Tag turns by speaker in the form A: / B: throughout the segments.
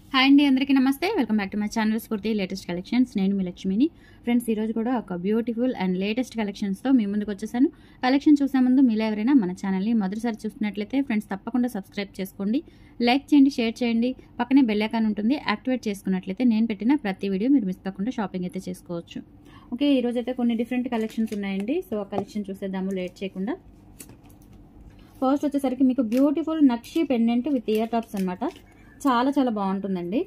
A: Hi అండి, అందరికీ నమస్తే. Welcome back to my channel Spoorthi latest collections. నేను మీ లక్ష్మిని. ఫ్రెండ్స్, ఈరోజు కూడా ఒక బ్యూటిఫుల్ అండ్ లేటెస్ట్ కలెక్షన్స్తో మీ ముందుకు వచ్చేసాను. కలెక్షన్ చూసే ముందు మీలో ఎవరైనా మన ఛానల్ని మొదటిసారి చూస్తున్నట్లయితే ఫ్రెండ్స్ తప్పకుండా సబ్స్క్రైబ్ చేసుకోండి, లైక్ చేయండి, షేర్ చేయండి. పక్కనే బెల్ ఐకాన్ ఉంటుంది, యాక్టివేట్ చేసుకున్నట్లయితే నేను పెట్టిన ప్రతి వీడియో మీరు మిస్ కాకుండా షాపింగ్ అయితే చేసుకోవచ్చు. ఓకే, ఈరోజు అయితే కొన్ని డిఫరెంట్ కలెక్షన్స్ ఉన్నాయండి. సో ఆ కలెక్షన్ చూసేద్దాము లేట్ చేయకుండా. ఫస్ట్ వచ్చేసరికి మీకు beautiful nakshi pendant with ear tops అనమాట. చాలా చాలా బాగుంటుందండి.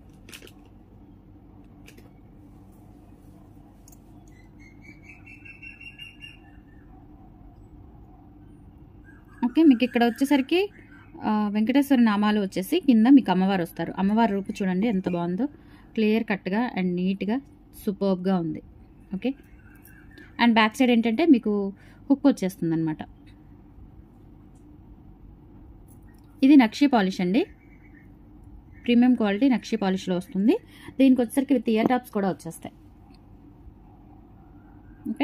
A: ఓకే, మీకు ఇక్కడ వచ్చేసరికి వెంకటేశ్వర నామాలు వచ్చేసి కింద మీకు అమ్మవారు వస్తారు. అమ్మవారి రూపు చూడండి ఎంత బాగుందో, క్లియర్ కట్గా అండ్ నీట్గా సూపర్బ్గా ఉంది. ఓకే, అండ్ బ్యాక్ సైడ్ ఏంటంటే మీకు హుక్ వచ్చేస్తుంది అనమాట. ఇది నక్షి పాలిష్ అండి, ప్రీమియం క్వాలిటీ నక్షి పాలిష్లో వస్తుంది. దీనికి వచ్చేసరికి విత్ ఇయర్ టాప్స్ కూడా వచ్చేస్తాయి. ఓకే,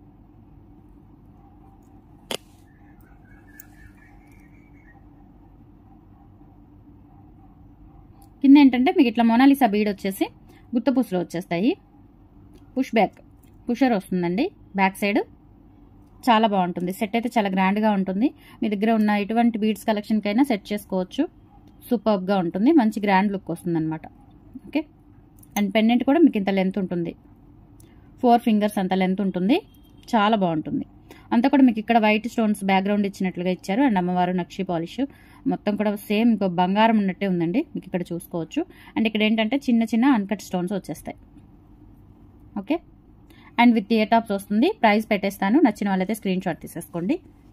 A: కింద ఏంటంటే మీకు ఇట్లా మోనాలిసా బీడ్ వచ్చేసి గుత్తపూసలో వచ్చేస్తాయి. పుషర్ వస్తుందండి బ్యాక్ సైడ్. చాలా బాగుంటుంది. సెట్ అయితే చాలా గ్రాండ్గా ఉంటుంది. మీ దగ్గర ఉన్న ఎటువంటి బీడ్స్ కలెక్షన్కైనా సెట్ చేసుకోవచ్చు. సూపర్బ్గా ఉంటుంది, మంచి గ్రాండ్ లుక్ వస్తుంది అనమాట. ఓకే, అండ్ పెండెంట్ కూడా మీకు ఇంత లెంత్ ఉంటుంది, 4 ఫింగర్స్ అంత లెంత్ ఉంటుంది. చాలా బాగుంటుంది. అంతా కూడా మీకు ఇక్కడ వైట్ స్టోన్స్ బ్యాక్గ్రౌండ్ ఇచ్చినట్లుగా ఇచ్చారు. అండ్ అమ్మవారు నక్షి పాలిష్ మొత్తం కూడా సేమ్ ఇంకో బంగారం ఉన్నట్టే ఉందండి, మీకు ఇక్కడ చూసుకోవచ్చు. అండ్ ఇక్కడ ఏంటంటే చిన్న చిన్న అన్కట్ స్టోన్స్ వచ్చేస్తాయి. Okay, and with ear tops వస్తుంది. ప్రైస్ పెట్టేస్తాను, నచ్చిన వాళ్ళైతే స్క్రీన్ షాట్ తీసేసుకోండి.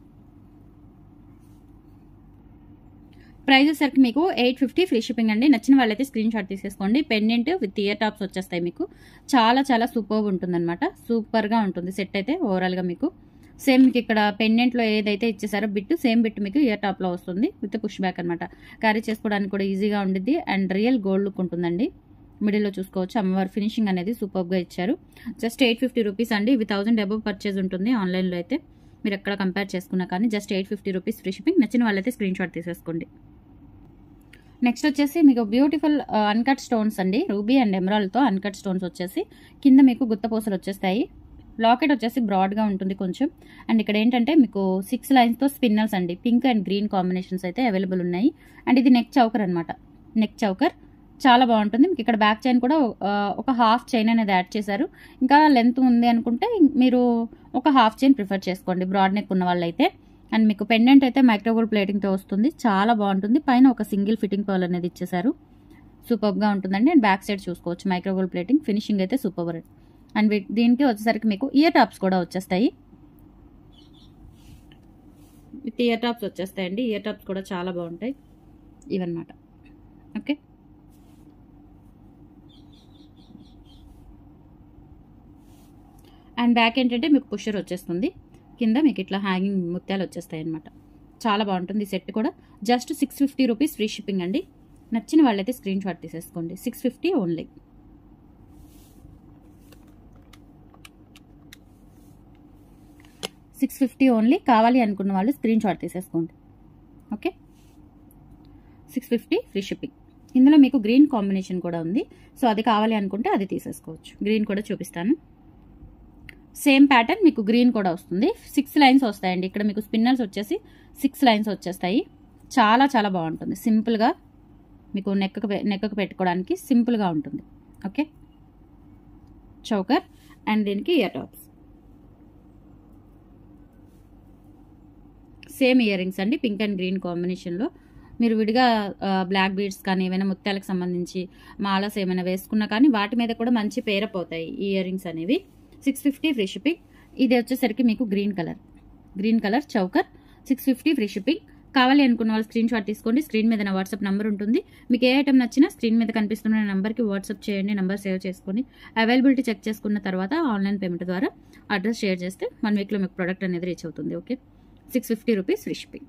A: ప్రైస్ వచ్చేసరికి మీకు 850 ఫ్రీ షిప్పింగ్ అండి. నచ్చిన వాళ్ళైతే స్క్రీన్ షాట్ తీసేసుకోండి. పెండెంట్ విత్ ఇయర్ టాప్స్ వచ్చేస్తాయి మీకు. చాలా చాలా సూపర్గా ఉంటుంది అనమాట. సూపర్గా ఉంటుంది సెట్ అయితే ఓవరాల్గా మీకు. సేమ్ మీకు ఇక్కడ పెండెంట్లో ఏదైతే ఇచ్చేసారో బిట్, సేమ్ బిట్ మీకు ఇయర్ టాప్లో వస్తుంది విత్ పుష్ బ్యాక్ అనమాట. క్యారీ చేసుకోవడానికి కూడా ఈజీగా ఉండిద్ది. అండ్ రియల్ గోల్డ్ లుక్ ఉంటుందండి. మిడిల్లో చూసుకోవచ్చు. అమ్మవారి ఫినిషింగ్ అనేది సూపర్గా ఇచ్చారు. జస్ట్ 850 రూపీస్ అండి. ఇవి 1000 అబవ్ పర్చేజ్ ఉంటుంది. ఆన్లైన్లో అయితే మీరు ఎక్కడ కంపేర్ చేసుకున్నా కానీ జస్ట్ 850 రూపీస్ ఫ్రీ షిప్పింగ్. నచ్చిన వాళ్ళైతే స్క్రీన్ షాట్ తీసేసుకోండి. నెక్స్ట్ వచ్చేసి మీకు బ్యూటిఫుల్ అన్కట్ స్టోన్స్ అండి. రూబీ అండ్ ఎమరాల్డ్తో అన్కట్ స్టోన్స్ వచ్చేసి కింద మీకు గుత్తపూసలు వచ్చేస్తాయి. లాకెట్ వచ్చేసి బ్రాడ్గా ఉంటుంది కొంచెం. అండ్ ఇక్కడ ఏంటంటే మీకు 6 లైన్స్తో స్పిన్నల్స్ అండి. పింక్ అండ్ గ్రీన్ కాంబినేషన్స్ అయితే అవైలబుల్ ఉన్నాయి. అండ్ ఇది నెక్ చౌకర్ అనమాట. నెక్ చౌకర్ చాలా బాగుంటుంది. మీకు ఇక్కడ బ్యాక్ చైన్ కూడా ఒక హాఫ్ చైన్ అనేది యాడ్ చేశారు. ఇంకా లెంత్ ఉంది అనుకుంటే మీరు ఒక హాఫ్ చైన్ ప్రిఫర్ చేసుకోండి, బ్రాడ్ నెక్ ఉన్న వాళ్ళైతే. అండ్ మీకు పెండెంట్ అయితే మైక్రోగోల్డ్ ప్లేటింగ్తో వస్తుంది. చాలా బాగుంటుంది. పైన ఒక సింగిల్ ఫిట్టింగ్ పర్ల్ అనేది ఇచ్చేసారు. సూపర్గా ఉంటుందండి. అండ్ బ్యాక్ సైడ్ చూసుకోవచ్చు మైక్రోగోల్డ్ ప్లేటింగ్. ఫినిషింగ్ అయితే సూపర్. అండ్ దీనికి వచ్చేసరికి మీకు ఇయర్ టాప్స్ కూడా వచ్చేస్తాయి. విత్ ఇయర్ టాప్స్ వచ్చేస్తాయండి. ఇయర్ టాప్స్ కూడా చాలా బాగుంటాయి ఇవన్నమాట. ఓకే, అండ్ బ్యాక్ ఏంటంటే మీకు పుషర్ వచ్చేస్తుంది. కింద మీకు ఇట్లా హ్యాంగింగ్ ముత్యాలు వచ్చేస్తాయి అనమాట. చాలా బాగుంటుంది సెట్ కూడా. జస్ట్ 650 రూపీస్ ఫ్రీ షిప్పింగ్ అండి. నచ్చిన వాళ్ళైతే స్క్రీన్ షాట్ తీసేసుకోండి. 650 ఓన్లీ. $650 ఓన్లీ. కావాలి అనుకున్న వాళ్ళు స్క్రీన్ షాట్ తీసేసుకోండి. Okay, 650 free shipping. ఇందులో మీకు గ్రీన్ కాంబినేషన్ కూడా ఉంది. సో అది కావాలి అనుకుంటే అది తీసేసుకోవచ్చు. గ్రీన్ కూడా చూపిస్తాను. సేమ్ ప్యాటర్న్ మీకు గ్రీన్ కూడా వస్తుంది. 6 లైన్స్ వస్తాయండి. ఇక్కడ మీకు స్పిన్నర్స్ వచ్చేసి 6 లైన్స్ వచ్చేస్తాయి. చాలా చాలా బాగుంటుంది. సింపుల్గా మీకు నెక్కు పెట్టుకోవడానికి సింపుల్గా ఉంటుంది. ఓకే, చౌకర్ అండ్ దీనికి ear tops. Same earrings అండి, పింక్ అండ్ గ్రీన్ కాంబినేషన్లో. మీరు విడిగా బ్లాక్ బీడ్స్ కానీ ఏమైనా ముత్యాలకు సంబంధించి మాలస్ ఏమైనా వేసుకున్నా కానీ వాటి మీద కూడా మంచి పేరప్ అవుతాయి ఈ ఇయర్ రింగ్స్ అనేవి. 650 ఫ్రీ షిప్పింగ్. ఇది వచ్చేసరికి మీకు green colour choker. 650 free shipping. కావాలి అనుకున్న వాళ్ళు స్క్రీన్ షాట్ తీసుకోండి. స్క్రీన్ మీద నా వాట్సాప్ నెంబర్ ఉంటుంది. మీకు ఏ ఐటమ్ నచ్చినా స్క్రీన్ మీద కనిపిస్తున్న నెంబర్కి వాట్సాప్ చేయండి. నెంబర్ సేవ్ చేసుకొని అవైలబిలిటీ చెక్ చేసుకున్న తర్వాత ఆన్లైన్ పేమెంట్ ద్వారా అడ్రస్ షేర్ చేస్తే 1 వీక్లో మీకు ప్రోడక్ట్ అనేది రీచ్ అవుతుంది. Okay, 650 rupees free shipping.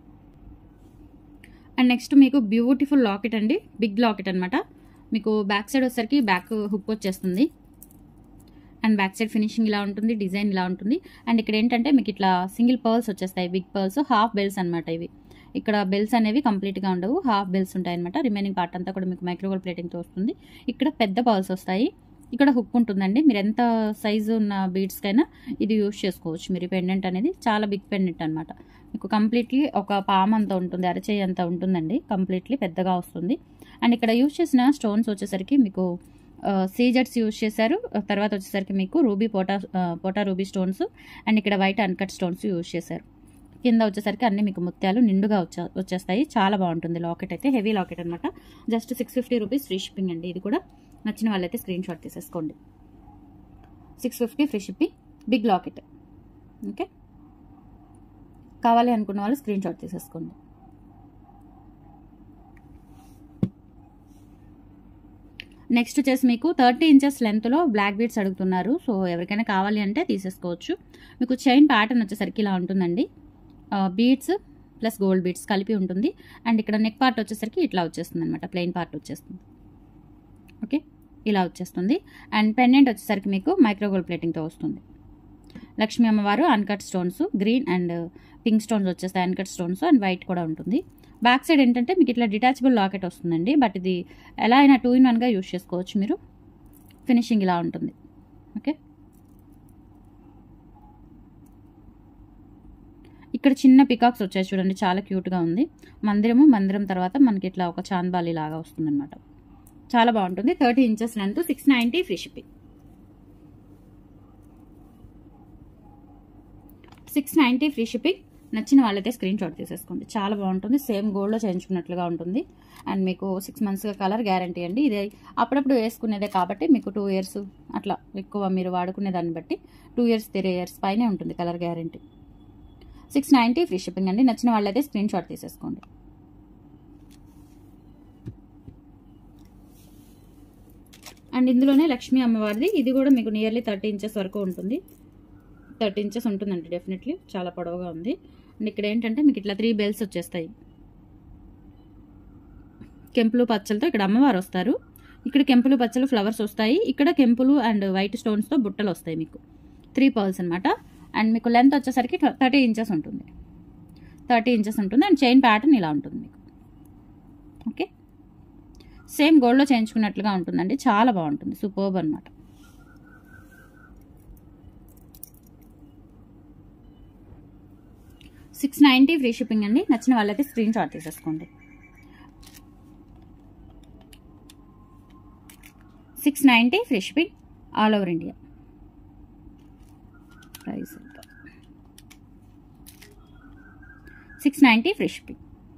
A: And next మీకు బ్యూటిఫుల్ లాకెట్ అండి. బిగ్ లాకెట్ అనమాట. మీకు బ్యాక్ సైడ్ వచ్చేసరికి బ్యాక్ హుక్ వచ్చేస్తుంది. అండ్ బ్యాక్ సైడ్ ఫినిషింగ్ ఇలా ఉంటుంది, డిజైన్ ఇలా ఉంటుంది. అండ్ ఇక్కడ ఏంటంటే మీకు ఇట్లా సింగిల్ పర్ల్స్ వచ్చేస్తాయి, బిగ్ పర్ల్స్, హాఫ్ బెల్స్ అనమాట. ఇవి ఇక్కడ బెల్స్ అనేవి కంప్లీట్గా ఉండవు, హాఫ్ బెల్స్ ఉంటాయి అనమాట. రిమైనింగ్ పార్ట్ అంతా కూడా మీకు మైక్రోగోల్డ్ ప్లేటింగ్తో వస్తుంది. ఇక్కడ పెద్ద బాల్స్ వస్తాయి, ఇక్కడ హుక్ ఉంటుందండి. మీరు ఎంత సైజు ఉన్న బీడ్స్కైనా ఇది యూజ్ చేసుకోవచ్చు. మీరు పెండెంట్ అనేది చాలా బిగ్ పెండెంట్ అనమాట. మీకు కంప్లీట్లీ ఒక పామ్ అంతా ఉంటుంది, అరచేయి అంతా ఉంటుందండి, కంప్లీట్లీ పెద్దగా వస్తుంది. అండ్ ఇక్కడ యూజ్ చేసిన స్టోన్స్ వచ్చేసరికి మీకు సీజెట్స్ యూజ్ చేశారు. తర్వాత వచ్చేసరికి మీకు ruby pota ruby stones and ఇక్కడ వైట్ అన్కట్ స్టోన్స్ యూజ్ చేశారు. కింద వచ్చేసరికి అన్ని మీకు ముత్యాలు నిండుగా వచ్చేస్తాయి. చాలా బాగుంటుంది లాకెట్ అయితే, హెవీ లాకెట్ అనమాట. జస్ట్ 650 రూపీస్ ఫ్రీ షిప్పింగ్ అండి. ఇది కూడా నచ్చిన వాళ్ళైతే స్క్రీన్ షాట్ తీసేసుకోండి. 650 free shipping, big locket. Okay, కావాలి అనుకున్న వాళ్ళు స్క్రీన్ షాట్ తీసేసుకోండి. నెక్స్ట్ వచ్చేసి మీకు 30 ఇంచెస్ లెంత్లో బ్లాక్ బీడ్స్ అడుగుతున్నారు. సో ఎవరికైనా కావాలి అంటే తీసేసుకోవచ్చు. మీకు చైన్ ప్యాటర్న్ వచ్చేసరికి ఇలా ఉంటుందండి, బీడ్స్ ప్లస్ గోల్డ్ బీడ్స్ కలిపి ఉంటుంది. అండ్ ఇక్కడ నెక్ పార్ట్ వచ్చేసరికి ఇట్లా వచ్చేస్తుంది అనమాట, ప్లెయిన్ పార్ట్ వచ్చేస్తుంది. ఓకే, ఇలా వచ్చేస్తుంది. అండ్ పెండెంట్ వచ్చేసరికి మీకు మైక్రోగోల్డ్ ప్లేటింగ్తో వస్తుంది. లక్ష్మీ అమ్మవారు uncut stones, green and pink stones వచ్చేస్తాయి, అన్కట్ స్టోన్స్ అండ్ వైట్ కూడా ఉంటుంది. బ్యాక్ సైడ్ ఏంటంటే మీకు ఇట్లా డిటాచబుల్ లాకెట్ వస్తుందండి. బట్ ఇది ఎలా అయినా 2 in 1గా యూజ్ చేసుకోవచ్చు మీరు. ఫినిషింగ్ ఇలా ఉంటుంది. ఓకే, ఇక్కడ చిన్న పికాక్స్ వచ్చాయి చూడండి, చాలా క్యూట్గా ఉంది. మందిరం తర్వాత మనకి ఇట్లా ఒక చాంద్బాలి లాగా వస్తుంది అనమాట. చాలా బాగుంటుంది. 30 inches length, 690 free shipping. 690 free shipping. నచ్చిన వాళ్ళైతే స్క్రీన్ షాట్ తీసేసుకోండి. చాలా బాగుంటుంది, సేమ్ గోల్డ్లో చేయించుకున్నట్లుగా ఉంటుంది. అండ్ మీకు 6 monthsగా కలర్ గ్యారంటీ అండి. ఇది అప్పుడప్పుడు వేసుకునేదే కాబట్టి మీకు 2 years అట్లా ఎక్కువ మీరు వాడుకునే దాన్ని బట్టి 2 years 3 years పైనే ఉంటుంది కలర్ గ్యారంటీ. 690 ఫ్రీ షిప్పింగ్ అండి. నచ్చిన వాళ్ళైతే స్క్రీన్ షాట్ తీసేసుకోండి. అండ్ ఇందులోనే లక్ష్మీ అమ్మవారిది, ఇది కూడా మీకు నియర్లీ 30 ఇంచెస్ వరకు ఉంటుంది. 30 ఇంచెస్ ఉంటుందండి డెఫినెట్లీ, చాలా పొడవుగా ఉంది. అండ్ ఇక్కడ ఏంటంటే మీకు ఇట్లా 3 బెల్స్ వచ్చేస్తాయి, కెంపులు పచ్చలతో. ఇక్కడ అమ్మవారు వస్తారు, ఇక్కడ కెంపులు పచ్చలు ఫ్లవర్స్ వస్తాయి, ఇక్కడ కెంపులు అండ్ వైట్ స్టోన్స్తో బుట్టలు వస్తాయి. మీకు 3 pearls అనమాట. అండ్ మీకు లెంత్ వచ్చేసరికి 30 ఇంచెస్ ఉంటుంది. 30 ఇంచెస్ ఉంటుంది. అండ్ చైన్ ప్యాటర్న్ ఇలా ఉంటుంది మీకు. ఓకే, సేమ్ గోల్డ్లో చేయించుకున్నట్లుగా ఉంటుందండి, చాలా బాగుంటుంది, సూపర్బ్ అనమాట. $690 ఫ్రీ షిప్పింగ్ అండి. నచ్చిన వాళ్ళైతే స్క్రీన్ షాట్ తీసేసుకోండి. 690 free shipping all over India. Price 690 free shipping.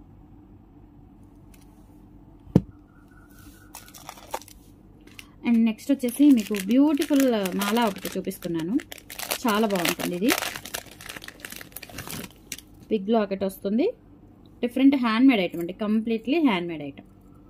A: And next వచ్చేసి మీకు బ్యూటిఫుల్ మాల ఒకటి చూపిస్తున్నాను, చాలా బాగుంటుంది. ఇది బిగ్ లాకెట్ వస్తుంది, డిఫరెంట్ హ్యాండ్ మేడ్ ఐటమ్ అండి, completely handmade item.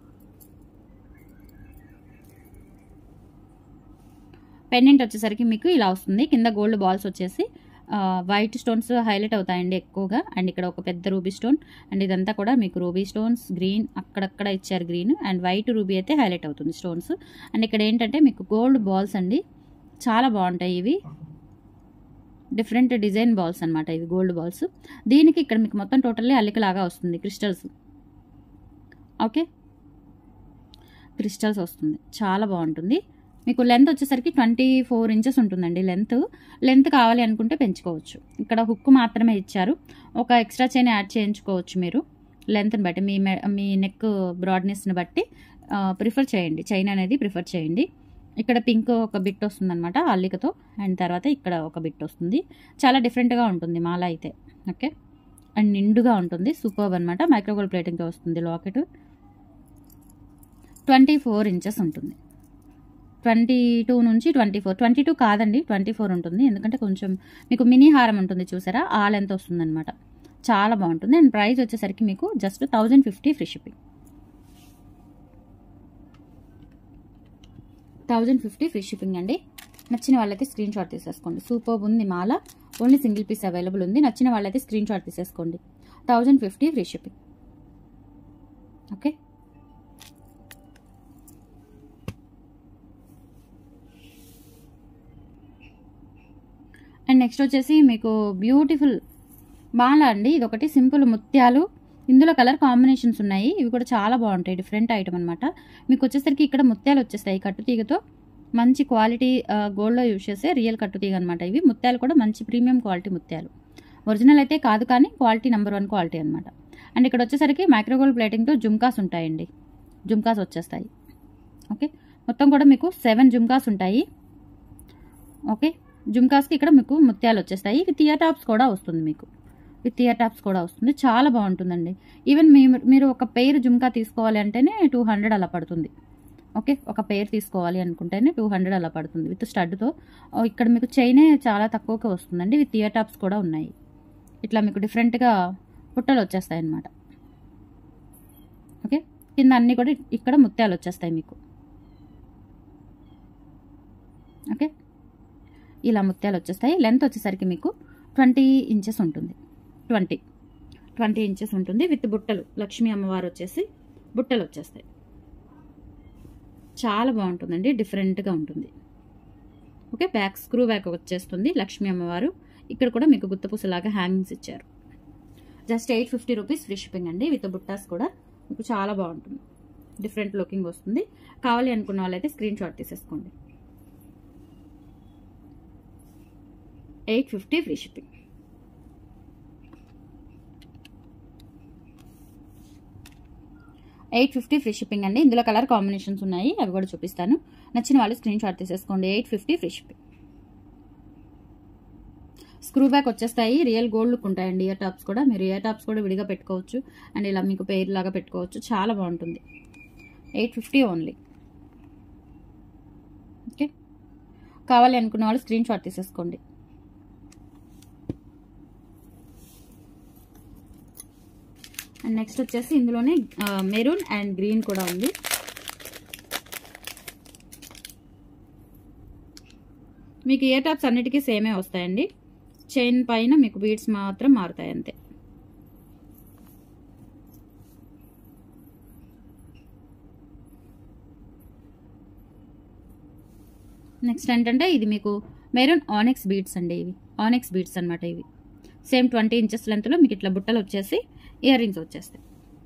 A: Pendant వచ్చేసరికి మీకు ఇలా వస్తుంది, కింద గోల్డ్ బాల్స్ వచ్చేసి వైట్ స్టోన్స్ హైలైట్ అవుతాయండి ఎక్కువగా. అండ్ ఇక్కడ ఒక పెద్ద రూబీ స్టోన్, అండ్ ఇదంతా కూడా మీకు రూబీ స్టోన్స్, గ్రీన్ అక్కడక్కడ ఇచ్చారు గ్రీన్, అండ్ వైట్ రూబీ అయితే హైలైట్ అవుతుంది స్టోన్స్. అండ్ ఇక్కడ ఏంటంటే మీకు గోల్డ్ బాల్స్ అండి, చాలా బాగుంటాయి ఇవి, డిఫరెంట్ డిజైన్ బాల్స్ అనమాట ఇవి, గోల్డ్ బాల్స్. దీనికి ఇక్కడ మీకు మొత్తం టోటల్లీ అల్లికలాగా వస్తుంది, క్రిస్టల్స్. ఓకే, క్రిస్టల్స్ వస్తుంది, చాలా బాగుంటుంది. మీకు లెంత్ వచ్చేసరికి 24 ఇంచెస్ ఉంటుందండి. లెంత్ కావాలి అనుకుంటే పెంచుకోవచ్చు. ఇక్కడ హుక్ మాత్రమే ఇచ్చారు, ఒక ఎక్స్ట్రా చైన్ యాడ్ చేయించుకోవచ్చు మీరు లెంత్ని బట్టి, మీ నెక్ బ్రాడ్నెస్ని బట్టి ప్రిఫర్ చేయండి, చైన్ అనేది ప్రిఫర్ చేయండి. ఇక్కడ పింక్ ఒక బిట్ వస్తుంది అనమాట అల్లికతో, అండ్ తర్వాత ఇక్కడ ఒక బిట్ వస్తుంది. చాలా డిఫరెంట్గా ఉంటుంది మాల అయితే. ఓకే, అండ్ నిండుగా ఉంటుంది, సూపర్బ్ అనమాట. మైక్రోగోల్డ్ ప్లేటింగ్తో వస్తుంది లాకెట్. 24 ఇంచెస్ ఉంటుంది. 22 నుంచి 24, 22 కాదండి 24 ఉంటుంది, ఎందుకంటే కొంచెం మీకు మినీ హారం ఉంటుంది చూసారా, ఆ లెంత్ వస్తుంది అనమాట. చాలా బాగుంటుంది. అండ్ ప్రైస్ వచ్చేసరికి మీకు just 1050 free shipping. 1050 free shipping అండి. నచ్చిన వాళ్ళైతే స్క్రీన్ షాట్ తీసేసుకోండి. సూపర్ ఉంది మాల, ఓన్లీ సింగిల్ పీస్ అవైలబుల్ ఉంది. నచ్చిన వాళ్ళైతే స్క్రీన్ షాట్ తీసేసుకోండి. 1050 free shipping. Okay, and next వచ్చేసి మీకు బ్యూటిఫుల్ మాల అండి. ఇదొకటి సింపుల్ ముత్యాలు ఇందులో కలర్ కాంబినేషన్స్ ఉన్నాయి. ఇవి కూడా చాలా బాగుంటాయి. డిఫరెంట్ ఐటమ్ అనమాట. మీకు వచ్చేసరికి ఇక్కడ ముత్యాలు వచ్చేస్తాయి కట్టుతీగతో. మంచి క్వాలిటీ గోల్డ్లో యూజ్ చేసే రియల్ కట్టుతీగ అనమాట. ఇవి ముత్యాలు కూడా మంచి ప్రీమియం క్వాలిటీ ముత్యాలు. ఒరిజినల్ అయితే కాదు కానీ క్వాలిటీ నెంబర్ 1 క్వాలిటీ అనమాట. అండ్ ఇక్కడ వచ్చేసరికి మైక్రోగోల్డ్ ప్లేటింగ్తో జుమ్కాస్ ఉంటాయండి. జుమ్కాస్ వచ్చేస్తాయి. ఓకే, మొత్తం కూడా మీకు 7 జుమ్కాస్ ఉంటాయి. ఓకే, జుమ్కాస్కి ఇక్కడ మీకు ముత్యాలు వచ్చేస్తాయి. విత్ ఇయర్ టాప్స్ కూడా వస్తుంది. మీకు విత్ ఇయర్ టాప్స్ కూడా వస్తుంది. చాలా బాగుంటుందండి. ఈవెన్ మీరు ఒక పెయిర్ జుమ్కా తీసుకోవాలి అంటేనే 200 అలా పడుతుంది. ఓకే, ఒక పెయిర్ తీసుకోవాలి అనుకుంటేనే 200 అలా పడుతుంది విత్ స్టడ్తో. ఇక్కడ మీకు చైనే చాలా తక్కువగా వస్తుందండి. విత్ ఇయర్ టాప్స్ కూడా ఉన్నాయి. ఇట్లా మీకు డిఫరెంట్గా పుట్టలు వచ్చేస్తాయి అన్నమాట. ఓకే, కింద అన్నీ కూడా ఇక్కడ ముత్యాలు వచ్చేస్తాయి మీకు. ఓకే, ఇలా ముత్యాలు వచ్చేస్తాయి. లెంత్ వచ్చేసరికి మీకు 20 ఇంచెస్ ఉంటుంది. 20 ఇంచెస్ ఉంటుంది. విత్ బుట్టలు. లక్ష్మీ అమ్మవారు వచ్చేసి బుట్టలు వచ్చేస్తాయి. చాలా బాగుంటుందండి. డిఫరెంట్గా ఉంటుంది. ఓకే, బ్యాక్ స్క్రూ బ్యాక్ వచ్చేస్తుంది లక్ష్మీ అమ్మవారు. ఇక్కడ కూడా మీకు గుత్తపూసలాగా హ్యాంగింగ్స్ ఇచ్చారు. జస్ట్ 850 రూపీస్ ఫ్రీ షిప్పింగ్ అండి. విత్ బుట్టాస్ కూడా మీకు చాలా బాగుంటుంది. డిఫరెంట్ లుకింగ్ వస్తుంది. కావాలి అనుకున్న వాళ్ళైతే స్క్రీన్ షాట్ తీసేసుకోండి. 850 ఫ్రీ షిప్పింగ్. $850 ఫ్రీ షిప్పింగ్ అండి. ఇందులో కలర్ కాంబినేషన్స్ ఉన్నాయి. అవి కూడా చూపిస్తాను. నచ్చిన వాళ్ళు స్క్రీన్ షాట్ తీసేసుకోండి. 850 ఫ్రీ షిప్పింగ్. స్క్రూ బ్యాక్ వచ్చేస్తాయి. రియల్ గోల్డ్ లుక్ ఉంటాయండి. ఇయర్ టాప్స్ కూడా మీరు ఇయర్ టాప్స్ కూడా విడిగా పెట్టుకోవచ్చు. అండ్ ఇలా మీకు పెయిర్ లాగా పెట్టుకోవచ్చు. చాలా బాగుంటుంది. 850 ఓన్లీ. ఓకే, కావాలి అనుకున్న వాళ్ళు స్క్రీన్ షాట్ తీసేసుకోండి. అండ్ నెక్స్ట్ వచ్చేసి ఇందులోనే మెరూన్ అండ్ గ్రీన్ కూడా ఉంది. మీకు ఇయర్ టాప్స్ అన్నిటికీ సేమే వస్తాయండి. చైన్ పైన మీకు బీడ్స్ మాత్రం మారుతాయి అంతే. నెక్స్ట్ ఏంటంటే ఇది మీకు మెరూన్ ఆనెక్స్ బీడ్స్ అండి. ఇవి ఆనెక్స్ బీడ్స్ అనమాట. ఇవి సేమ్ 20 ఇంచెస్ లెంత్లో మీకు ఇట్లా బుట్టలు వచ్చేసి ఇయర్ రింగ్స్ వచ్చేస్తాయి.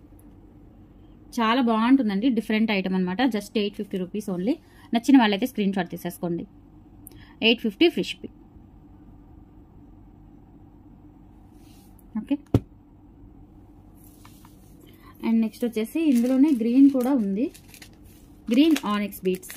A: చాలా బాగుంటుందండి. డిఫరెంట్ ఐటమ్ అనమాట. Just 850 rupees only. నచ్చిన వాళ్ళైతే స్క్రీన్ షాట్ తీసేసుకోండి. 850 free shipping. Okay, and next వచ్చేసి ఇందులోనే గ్రీన్ కూడా ఉంది. Green onyx beads.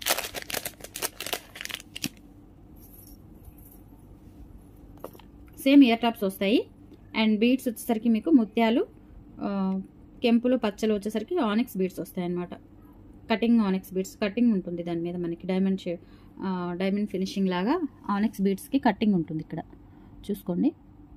A: Same ear tops వస్తాయి. అండ్ బీడ్స్ వచ్చేసరికి మీకు ముత్యాలు, కెంపులు, పచ్చలు వచ్చేసరికి ఆనెక్స్ బీడ్స్ వస్తాయి అన్నమాట. Cutting ఆనెక్స్ beads. కటింగ్ ఉంటుంది దాని మీద మనకి డైమండ్ ఫినిషింగ్ లాగా ఆనెక్స్ బీడ్స్కి కటింగ్ ఉంటుంది. ఇక్కడ చూసుకోండి,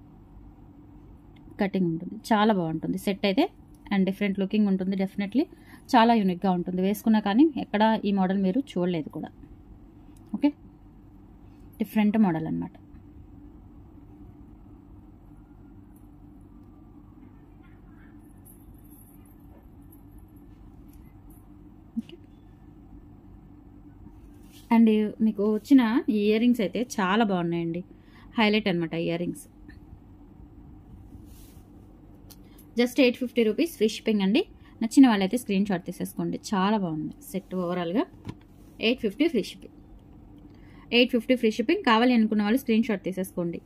A: కటింగ్ ఉంటుంది. చాలా బాగుంటుంది సెట్ అయితే. అండ్ డిఫరెంట్ లుకింగ్ ఉంటుంది. డెఫినెట్లీ చాలా యూనిక్గా ఉంటుంది. వేసుకున్నా కానీ ఎక్కడ ఈ మోడల్ మీరు చూడలేదు కూడా. ఓకే, డిఫరెంట్ మోడల్ అనమాట. అండ్ మీకు వచ్చిన ఈ ఇయర్ రింగ్స్ అయితే చాలా బాగున్నాయండి. హైలైట్ అనమాట ear rings. Just 850 rupees free shipping అండి. నచ్చిన వాళ్ళైతే స్క్రీన్ షాట్ తీసేసుకోండి. చాలా బాగుంది సెట్ ఓవరాల్గా. 850 ఫ్రీ షిప్పింగ్. 850 free shipping. కావాలి అనుకున్న వాళ్ళు స్క్రీన్ షాట్ తీసేసుకోండి.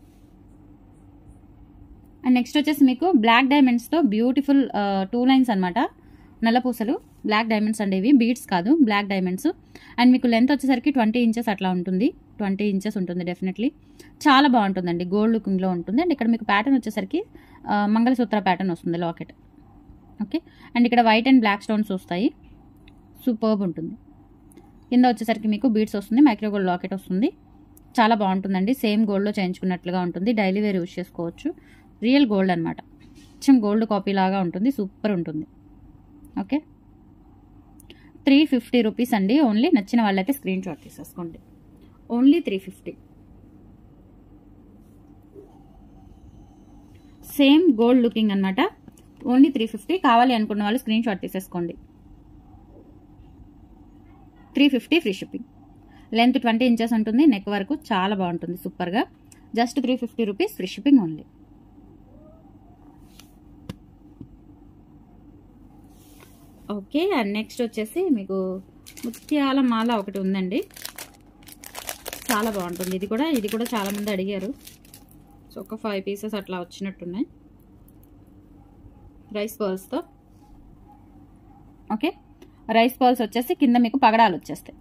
A: అండ్ నెక్స్ట్ వచ్చేసి మీకు బ్లాక్ డైమండ్స్తో బ్యూటిఫుల్ 2 లైన్స్ అనమాట. నల్లపూసలు బ్లాక్ డైమండ్స్ అండి. ఇవి బీడ్స్ కాదు, బ్లాక్ డైమండ్స్. అండ్ మీకు లెంత్ వచ్చేసరికి 20 ఇంచెస్ అట్లా ఉంటుంది. 20 ఇంచెస్ ఉంటుంది డెఫినెట్లీ. చాలా బాగుంటుందండి. గోల్డ్ లుకింగ్లో ఉంటుంది. అండ్ ఇక్కడ మీకు ప్యాటర్న్ వచ్చేసరికి మంగళసూత్ర ప్యాటర్న్ వస్తుంది, లాకెట్. ఓకే, అండ్ ఇక్కడ వైట్ అండ్ బ్లాక్ స్టోన్స్ వస్తాయి. సూపర్బ్ ఉంటుంది. కింద వచ్చేసరికి మీకు బీడ్స్ వస్తుంది. మైక్రోగోల్డ్ లాకెట్ వస్తుంది. చాలా బాగుంటుందండి. సేమ్ గోల్డ్లో చేయించుకున్నట్లుగా ఉంటుంది. డైలీ వేర్ యూజ్ చేసుకోవచ్చు. రియల్ గోల్డ్ అనమాట. కొంచెం గోల్డ్ కాపీ లాగా ఉంటుంది. సూపర్ ఉంటుంది. ఓకే, 350 రూపీస్ అండి ఓన్లీ. నచ్చిన వాళ్ళైతే స్క్రీన్ షాట్ తీసేసుకోండి. ఓన్లీ 350. సేమ్ గోల్డ్ లుకింగ్ అనమాట. ఓన్లీ 350. కావాలి అనుకున్న వాళ్ళు స్క్రీన్ షాట్ తీసేసుకోండి. 350 ఫ్రీ షిప్పింగ్. లెంత్ 20 ఇంచెస్ ఉంటుంది. నెక్ వరకు చాలా బాగుంటుంది సూపర్గా. Just 350 rupees free shipping only. Okay. And next వచ్చేసి మీకు ముత్యాల మాల ఒకటి ఉందండి, చాలా బాగుంటుంది. ఇది కూడా చాలా మంది అడిగారు. సో ఒక 5 పీసెస్ అట్లా వచ్చినట్టున్నాయి రైస్ పర్ల్స్తో. ఓకే, రైస్ పర్ల్స్ వచ్చేసి కింద మీకు పగడాలు వచ్చేస్తాయి.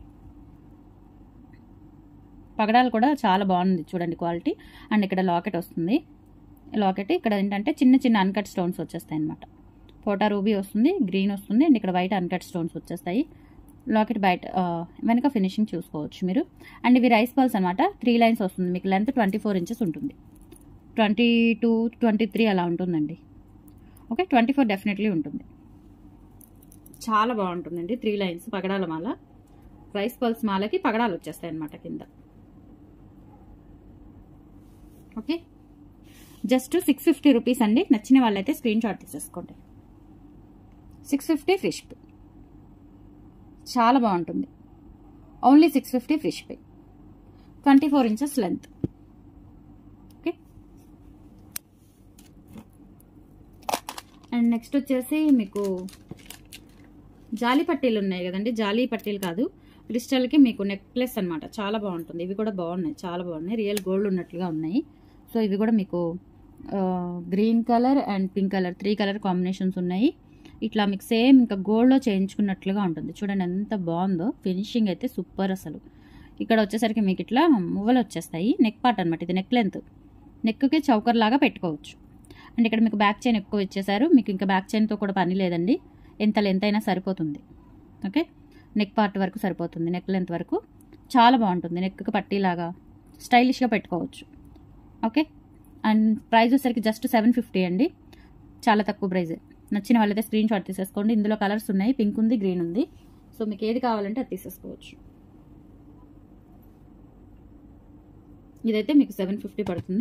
A: పగడాలు కూడా చాలా బాగుంది చూడండి క్వాలిటీ. అండ్ ఇక్కడ లాకెట్ వస్తుంది. లాకెట్ ఇక్కడ ఏంటంటే చిన్న చిన్న అన్కట్ స్టోన్స్ వచ్చేస్తాయి అనమాట. పోటా రూబీ వస్తుంది, గ్రీన్ వస్తుంది, అండ్ ఇక్కడ వైట్ అన్కట్ స్టోన్స్ వచ్చేస్తాయి. లాకెట్ బయట వెనక ఫినిషింగ్ చూసుకోవచ్చు మీరు. అండ్ ఇవి రైస్ పర్ల్స్ అనమాట. 3 లైన్స్ వస్తుంది మీకు. లెంత్ 24 ఇంచెస్ ఉంటుంది. 22, 23 అలా ఉంటుందండి. ఓకే, 24 డెఫినెట్లీ ఉంటుంది. చాలా బాగుంటుందండి. 3 లైన్స్ పగడాల మాల. రైస్ పర్ల్స్ మాలకి పగడాలు వచ్చేస్తాయి అనమాట కింద. ఓకే, జస్ట్ 650 రూపీస్ అండి. నచ్చిన వాళ్ళైతే స్క్రీన్ షాట్ తీసేసుకోండి. 650 ఫ్రీ షిప్పింగ్. చాలా బాగుంటుంది. Only 650 free shipping. 24 inches length. Okay, and next వచ్చేసి మీకు జాలీ పట్టీలు ఉన్నాయి కదండి. జాలీ పట్టీలు కాదు, క్రిస్టల్కి మీకు నెక్లెస్ అనమాట. చాలా బాగుంటుంది. ఇవి కూడా బాగున్నాయి, చాలా బాగున్నాయి. రియల్ గోల్డ్ ఉన్నట్లుగా ఉన్నాయి. సో ఇవి కూడా మీకు green colour and pink colour 3 colour combinations ఉన్నాయి. ఇట్లా మీకు సేమ్ ఇంకా గోల్డ్లో చేయించుకున్నట్లుగా ఉంటుంది. చూడండి ఎంత బాగుందో. ఫినిషింగ్ అయితే సూపర్ అసలు. ఇక్కడ వచ్చేసరికి మీకు ఇట్లా మువ్వలు వచ్చేస్తాయి. నెక్ పార్ట్ అనమాట. ఇది నెక్ లెంత్. నెక్కి చౌకర్ లాగా పెట్టుకోవచ్చు. అండ్ ఇక్కడ మీకు బ్యాక్ చైన్ ఎక్కువ ఇచ్చేసారు. మీకు ఇంకా బ్యాక్ చైన్తో కూడా పని లేదండి. ఎంత లెంత్ అయినా సరిపోతుంది. ఓకే, నెక్ పార్ట్ వరకు సరిపోతుంది. నెక్ లెంత్ వరకు చాలా బాగుంటుంది. నెక్కి పట్టీలాగా స్టైలిష్గా పెట్టుకోవచ్చు. ఓకే, అండ్ ప్రైస్ వచ్చేసరికి జస్ట్ 750 అండి. చాలా తక్కువ ప్రైజే. నచ్చిన వాళ్ళైతే స్క్రీన్ షాట్ తీసేసుకోండి. ఇందులో కలర్స్ ఉన్నాయి, పింక్ ఉంది, గ్రీన్ ఉంది. సో మీకు ఏది కావాలంటే అది తీసేసుకోవచ్చు. ఇదైతే మీకు 750 పడుతుంది.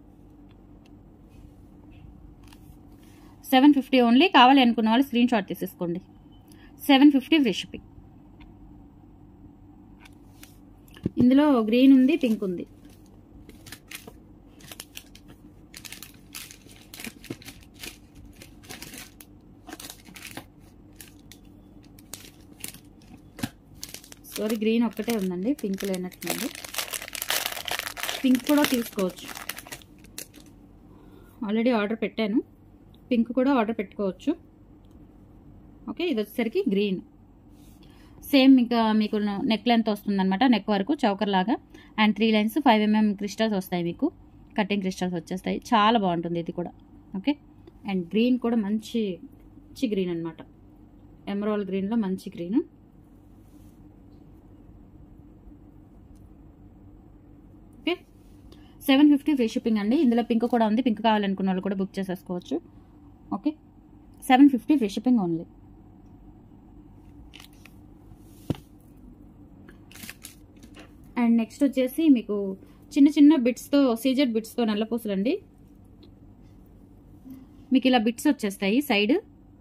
A: 750 ఓన్లీ. కావాలి అనుకున్న వాళ్ళు స్క్రీన్ షాట్ తీసేసుకోండి. 750 ఫ్రీ షిప్పింగ్. ఇందులో గ్రీన్ ఉంది, పింక్ ఉంది. సారీ, గ్రీన్ ఒక్కటే ఉందండి, పింక్ లేనట్లుంది. పింక్ కూడా తీసుకోవచ్చు. ఆల్రెడీ ఆర్డర్ పెట్టాను. పింక్ కూడా ఆర్డర్ పెట్టుకోవచ్చు. ఓకే, ఇది వచ్చేసరికి గ్రీన్. సేమ్ ఇంకా మీకు నెక్ లెంత్ వస్తుంది అనమాట. నెక్ వరకు చౌకర్ లాగా. అండ్ 3 లైన్స్ 5 mm క్రిస్టల్స్ వస్తాయి మీకు. కటింగ్ క్రిస్టల్స్ వచ్చేస్తాయి. చాలా బాగుంటుంది ఇది కూడా. ఓకే, అండ్ గ్రీన్ కూడా మంచి గ్రీన్ అనమాట. ఎమరాల్డ్ గ్రీన్లో మంచి గ్రీన్. ఓకే, 750 ఫ్రీ షిప్పింగ్ అండి. ఇందులో పింక్ కూడా ఉంది. పింక్ కావాలనుకున్న వాళ్ళు కూడా బుక్ చేసేసుకోవచ్చు. Okay, 750 free shipping only. And next వచ్చేసి మీకు చిన్న చిన్న బిట్స్తో, సీజెడ్ బిట్స్తో నల్లపూసలు అండి. మీకు ఇలా బిట్స్ వచ్చేస్తాయి సైడ్.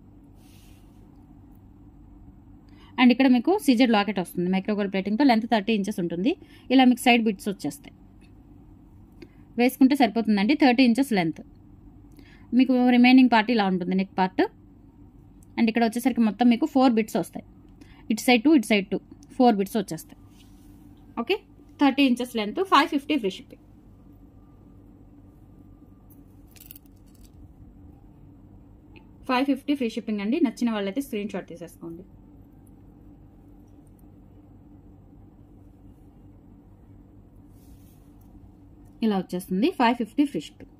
A: అండ్ ఇక్కడ మీకు సీజెడ్ లాకెట్ వస్తుంది మైక్రోగోల్డ్ ప్లేటింగ్తో. లెంత్ 30 ఇంచెస్ ఉంటుంది. ఇలా మీకు సైడ్ బిట్స్ వచ్చేస్తాయి. వేసుకుంటే సరిపోతుందండి. 30 ఇంచెస్ లెంత్. మీకు రిమైనింగ్ పార్ట్ ఇలా ఉంటుంది, నెక్ పార్ట్. అండ్ ఇక్కడ వచ్చేసరికి మొత్తం మీకు 4 బిట్స్ వస్తాయి. ఇటు సైడ్ 2, ఇటు సైడ్ 2, 4 బిట్స్ వచ్చేస్తాయి. Okay, 30 inches length. 550 free shipping. $550 free shipping అండి. నచ్చిన వాళ్ళైతే స్క్రీన్ షాట్ తీసేసుకోండి. ఇలా వచ్చేస్తుంది. 550 ఫ్రీ షిప్పింగ్.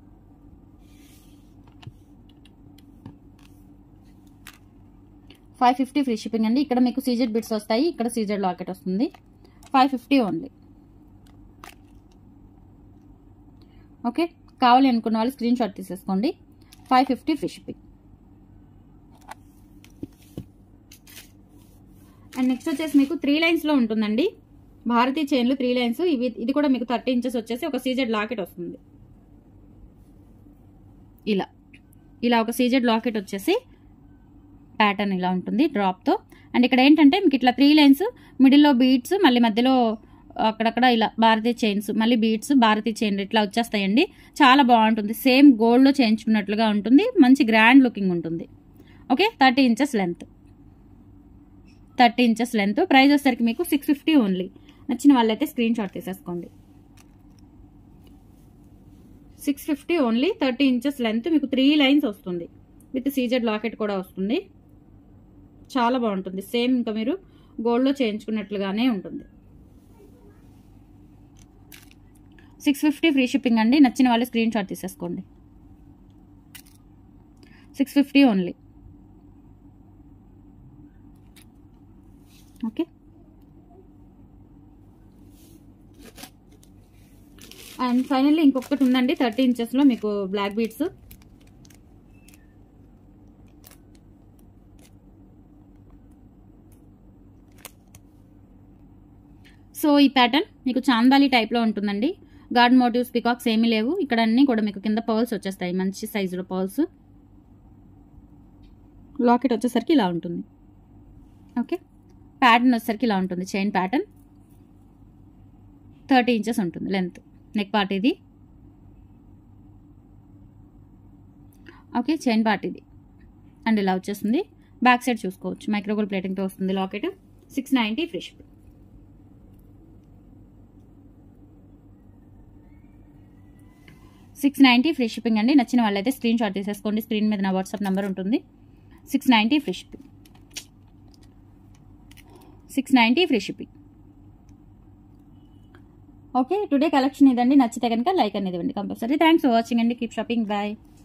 A: $550 ఫ్రీ షిప్పింగ్ అండి. ఇక్కడ మీకు సీజెడ్ బిట్స్ వస్తాయి. ఇక్కడ సీజెడ్ లాకెట్ వస్తుంది. 550 ఓన్లీ. ఓకే, కావాలి అనుకున్న వాళ్ళు స్క్రీన్ షాట్ తీసేసుకోండి. 550 ఫ్రీ షిప్పింగ్. అండ్ నెక్స్ట్ వచ్చేసి మీకు 3 లైన్స్లో ఉంటుందండి. భారతీయ చైన్లు 3 లైన్స్. ఇది కూడా మీకు 30 ఇంచెస్ వచ్చేసి ఒక సీజెడ్ లాకెట్ వస్తుంది. ఇలా ఒక సీజెడ్ లాకెట్ వచ్చేసి ప్యాటర్న్ ఇలా ఉంటుంది డ్రాప్తో. అండ్ ఇక్కడ ఏంటంటే మీకు ఇట్లా 3 లైన్స్, మిడిల్లో బీడ్స్, మళ్ళీ మధ్యలో అక్కడక్కడ ఇలా భారతీయ చైన్స్, మళ్ళీ బీడ్స్, భారతీయ చైన్లు ఇట్లా వచ్చేస్తాయండి. చాలా బాగుంటుంది. సేమ్ గోల్డ్లో చేయించుకున్నట్లుగా ఉంటుంది. మంచి గ్రాండ్ లుకింగ్ ఉంటుంది. Okay, 30 inches length, 30 inches length. Price వచ్చేసరికి మీకు 650 ఓన్లీ. నచ్చిన వాళ్ళైతే స్క్రీన్ షాట్ తీసేసుకోండి. 650 ఓన్లీ, 30 ఇంచెస్ లెంత్. మీకు 3 లైన్స్ వస్తుంది, విత్ సీజెడ్ లాకెట్ కూడా వస్తుంది. చాలా బాగుంటుంది. సేమ్ ఇంకా మీరు గోల్డ్లో చేయించుకున్నట్లుగానే ఉంటుంది. 650 ఫ్రీ షిప్పింగ్ అండి. నచ్చిన వాళ్ళు స్క్రీన్ షాట్ తీసేసుకోండి. 650 ఓన్లీ. ఓకే, అండ్ ఫైనల్లీ ఇంకొకటి ఉందండి 30 ఇంచెస్లో మీకు బ్లాక్ బీడ్స్. సో ఈ ప్యాటర్న్ మీకు చాందాలి టైప్లో ఉంటుందండి. గార్డెన్ మోటివ్స్, పికాక్స్ ఏమీ లేవు ఇక్కడ. అన్నీ కూడా మీకు కింద పర్ల్స్ వచ్చేస్తాయి, మంచి సైజులో పర్ల్స్. లాకెట్ వచ్చేసరికి ఇలా ఉంటుంది. ఓకే, ప్యాటర్న్ వచ్చేసరికి ఇలా ఉంటుంది. చైన్ ప్యాటర్న్ 30 ఇంచెస్ ఉంటుంది లెంత్. నెక్ పార్ట్ ఇది. ఓకే, చైన్ పార్ట్ ఇది. అండ్ ఇలా వచ్చేస్తుంది. బ్యాక్ సైడ్ చూసుకోవచ్చు, మైక్రోగోల్డ్ ప్లేటింగ్తో వస్తుంది locket. 690 free shipping. 690 free shipping అండి. నచ్చిన వాళ్ళైతే స్క్రీన్ షాట్ తీసేసుకోండి. స్క్రీన్ మీద నా వాట్సాప్ నెంబర్ ఉంటుంది. 690 free shipping. 690 free shipping. Okay, today collection ఇదండి. నచ్చితే కనుక లైక్ అనేది ఇవ్వండి కంపల్సరీ. థ్యాంక్స్ ఫర్ వాచింగ్ అండి. Keep shopping. బాయ్.